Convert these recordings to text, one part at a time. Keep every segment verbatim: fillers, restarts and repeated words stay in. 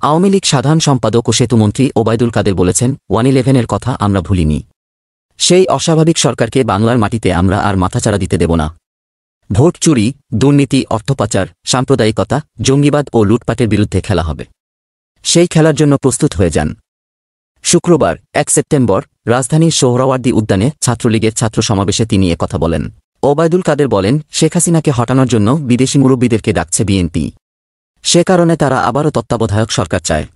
আওয়ামী লীগ সাধারণ সম্পাদক ও সেতুমন্ত্রী ওবায়দুল কাদের বলেছেন, ওয়ান ইলেভেনের কথা আমরা ভুলিনি। সেই অস্বাভাবিক সরকারকে বাংলার মাটিতে আমরা আর মাথাচাড়া দিতে দেব না। ভোট চুরি, দুর্নীতি, অর্থপাচার, সাম্প্রদায়িকতা, জঙ্গিবাদ ও লুটপাটের বিরুদ্ধে খেলা হবে। সেই খেলার জন্য প্রস্তুত হয়ে যান। শুক্রবার এক সেপ্টেম্বর রাজধানীর সোহরাওয়ার্দী উদ্যানে ছাত্রলীগের ছাত্র সমাবেশে তিনি একথা বলেন। ওবায়দুল কাদের বলেন, শেখ হাসিনাকে হটানোর জন্য বিদেশি মুরব্বীদেরকে ডাকছে বিএনপি। সে কারণে তারা আবারও তত্ত্বাবধায়ক সরকার চায়।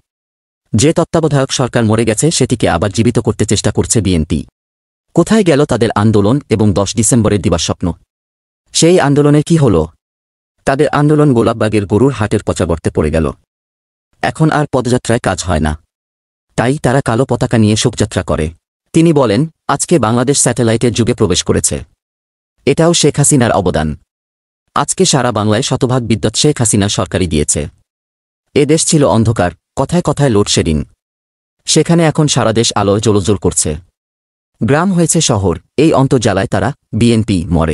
যে তত্ত্বাবধায়ক সরকার মরে গেছে সেটিকে আবার জীবিত করতে চেষ্টা করছে বিএনপি। কোথায় গেল তাদের আন্দোলন এবং দশ ডিসেম্বরের দিবাস্বপ্ন? সেই আন্দোলনের কি হল? তাদের আন্দোলন গোলাপবাগের গরুর হাটের পচা গর্তে পড়ে গেল। এখন আর পদযাত্রায় কাজ হয় না, তাই তারা কালো পতাকা নিয়ে শোকযাত্রা করে। তিনি বলেন, আজকে বাংলাদেশ স্যাটেলাইটের যুগে প্রবেশ করেছে। এটাও শেখ হাসিনার অবদান। আজকে সারা বাংলায় শতভাগ বিদ্যুৎ শেখ হাসিনা সরকারই দিয়েছে। এ দেশ ছিল অন্ধকার, কথায় কথায় লোডশেডিং। সেখানে এখন সারা দেশ আলোয় জ্বলজ্বল করছে। গ্রাম হয়েছে শহর, এই অন্তর্জালায় তারা বিএনপি মরে।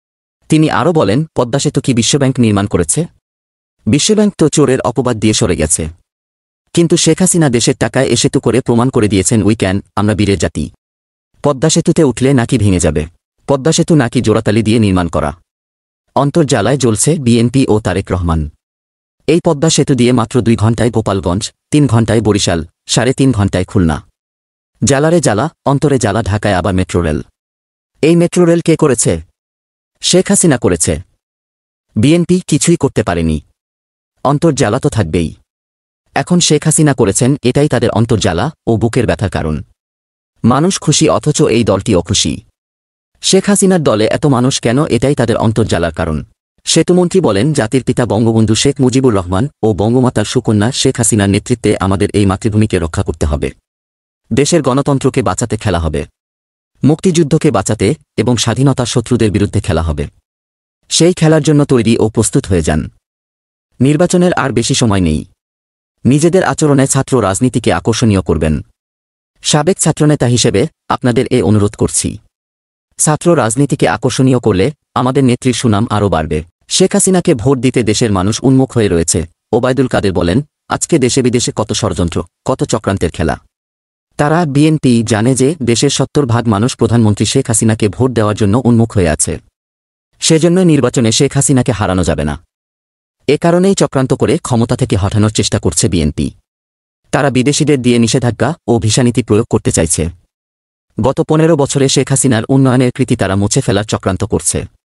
তিনি আরও বলেন, পদ্মা সেতু কি বিশ্বব্যাংক নির্মাণ করেছে? বিশ্বব্যাংক তো চোরের অপবাদ দিয়ে সরে গেছে। কিন্তু শেখ হাসিনা দেশের টাকায় এ সেতু করে প্রমাণ করে দিয়েছেন, উই ক্যান, আমরা বীরের জাতি। পদ্মা সেতুতে উঠলে নাকি ভেঙে যাবে। পদ্মা সেতু নাকি জোড়াতালি দিয়ে নির্মাণ করা। অন্তর্জালায় জ্বলছে বিএনপি ও তারেক রহমান। এই পদ্মা সেতু দিয়ে মাত্র দুই ঘণ্টায় গোপালগঞ্জ, তিন ঘণ্টায় বরিশাল, সাড়ে তিন ঘণ্টায় খুলনা। জ্বালারে জ্বালা, অন্তরে জ্বালা, ঢাকায় আবার মেট্রো রেল। এই মেট্রো রেল কে করেছে? শেখ হাসিনা করেছে। বিএনপি কিছুই করতে পারেনি। অন্তর্জালা তো থাকবেই। এখন শেখ হাসিনা করেছেন, এটাই তাদের অন্তর্জালা ও বুকের ব্যথার কারণ। মানুষ খুশি অথচ এই দলটি অখুশি। শেখ হাসিনার দলে এত মানুষ কেন? এটাই তাদের অন্তর্জালার কারণ। সেতুমন্ত্রী বলেন, জাতির পিতা বঙ্গবন্ধু শেখ মুজিবুর রহমান ও বঙ্গমাতার সুকন্যা শেখ হাসিনার নেতৃত্বে আমাদের এই মাতৃভূমিকে রক্ষা করতে হবে। দেশের গণতন্ত্রকে বাঁচাতে খেলা হবে। মুক্তিযুদ্ধকে বাঁচাতে এবং স্বাধীনতার শত্রুদের বিরুদ্ধে খেলা হবে। সেই খেলার জন্য তৈরি ও প্রস্তুত হয়ে যান। নির্বাচনের আর বেশি সময় নেই। নিজেদের আচরণে ছাত্র রাজনীতিকে আকর্ষণীয় করবেন। সাবেক ছাত্রনেতা হিসেবে আপনাদের এ অনুরোধ করছি। ছাত্র রাজনীতিকে আকর্ষণীয় করলে আমাদের নেত্রীর সুনাম আরও বাড়বে। শেখ হাসিনাকে ভোট দিতে দেশের মানুষ উন্মুখ হয়ে রয়েছে। ওবায়দুল কাদের বলেন, আজকে দেশে বিদেশে কত ষড়যন্ত্র, কত চক্রান্তের খেলা। তারা বিএনপি জানে যে দেশের সত্তর ভাগ মানুষ প্রধানমন্ত্রী শেখ হাসিনাকে ভোট দেওয়ার জন্য উন্মুখ হয়ে আছে। সেজন্য নির্বাচনে শেখ হাসিনাকে হারানো যাবে না। এ কারণেই চক্রান্ত করে ক্ষমতা থেকে হটানোর চেষ্টা করছে বিএনপি। তারা বিদেশিদের দিয়ে নিষেধাজ্ঞা ও ভিসানীতি প্রয়োগ করতে চাইছে। গত পনেরো বছরে শেখ হাসিনার উন্নয়নের কৃতি তারা মুছে ফেলার চক্রান্ত করছে।